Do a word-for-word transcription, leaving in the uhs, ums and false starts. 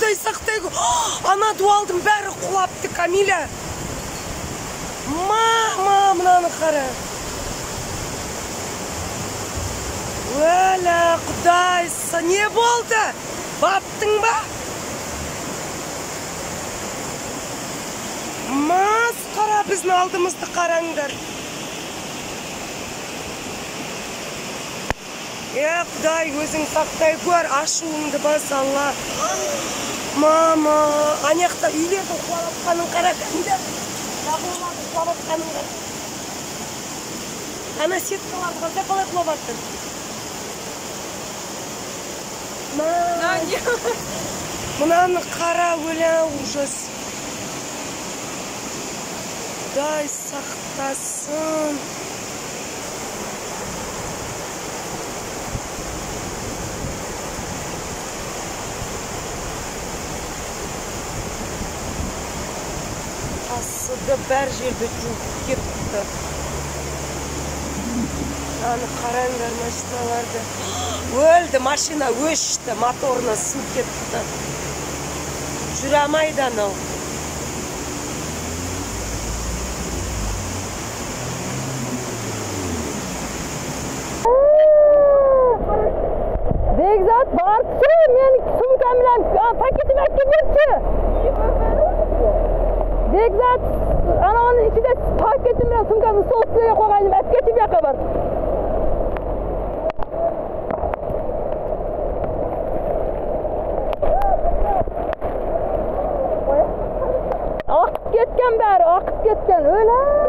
Құдай сақтай. Ана дуалдың бәрі құлапты, Камиля. Мама, мынаны қара. Өлі, Құдайсы, не болды? Баптың ба? Масқара, біздің алдымызды қараңдар. Е, Құдай, өзің сақтай көр, ашуыңды бас, Алла. Мама, анаяқта үйлердің құлапқанын қара, Камиля. Жағылмады құлапқанын қара. Ана сеткалар қалда қалай құлапаттыр? Мынаны қара, өлі, ужас. Құдай сақтасын. Асыды бәр жерді жуып кетті. Аны қараңдар машиналарды. Өлді, машина өшті, моторына су кетті. Жүрамайды анау. Бекзат, бартшы, мен сумкамдан пакетім әкеп берші. Бекзат, ананың ішінде пакетім мен сумкамды сол үстіне қойғаным әпкетім яққа бар. Ақып кеткен бәрі, ақып кеткен, өлі.